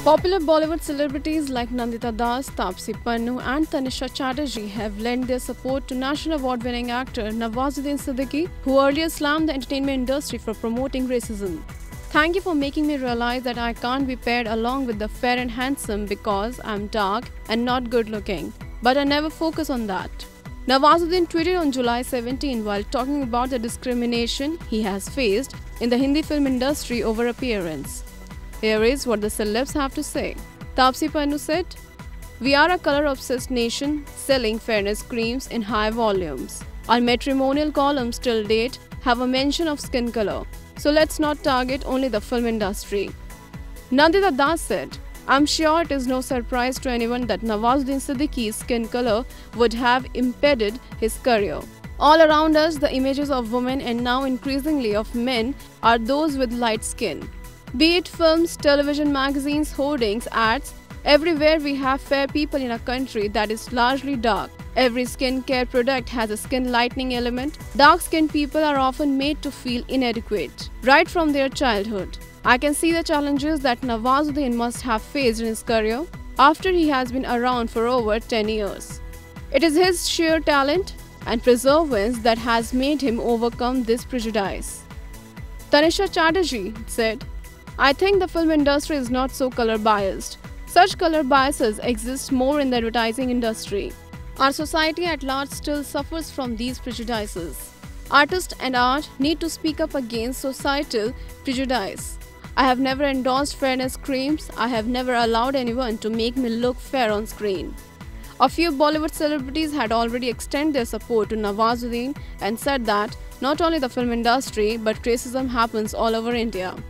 Popular Bollywood celebrities like Nandita, Taapsee, Pannu and Tannishtha Chatterjee have lent their support to National Award-winning actor Nawazuddin Siddiqui, who earlier slammed the entertainment industry for promoting racism. Thank you for making me realize that I can't be paired along with the fair and handsome because I'm dark and not good looking. But I never focus on that. Nawazuddin tweeted on July 17 while talking about the discrimination he has faced in the Hindi film industry over appearance. Here is what the celebs have to say. Taapsee Pannu said, "We are a color-obsessed nation selling fairness creams in high volumes. Our matrimonial columns till date have a mention of skin color. So let's not target only the film industry." Nandita Das said, "I'm sure it is no surprise to anyone that Nawazuddin Siddiqui's skin color would have impeded his career. All around us, the images of women and now increasingly of men are those with light skin. Be it films, television, magazines, hoardings, ads, everywhere we have fair people in a country that is largely dark. Every skincare product has a skin lightening element. Dark-skinned people are often made to feel inadequate, right from their childhood. I can see the challenges that Nawazuddin must have faced in his career after he has been around for over 10 years. It is his sheer talent and perseverance that has made him overcome this prejudice." Tannishtha Chatterjee said, "I think the film industry is not so color-biased. Such color biases exist more in the advertising industry. Our society at large still suffers from these prejudices. Artists and art need to speak up against societal prejudice. I have never endorsed fairness creams. I have never allowed anyone to make me look fair on screen." A few Bollywood celebrities had already extended their support to Nawazuddin and said that not only the film industry but racism happens all over India.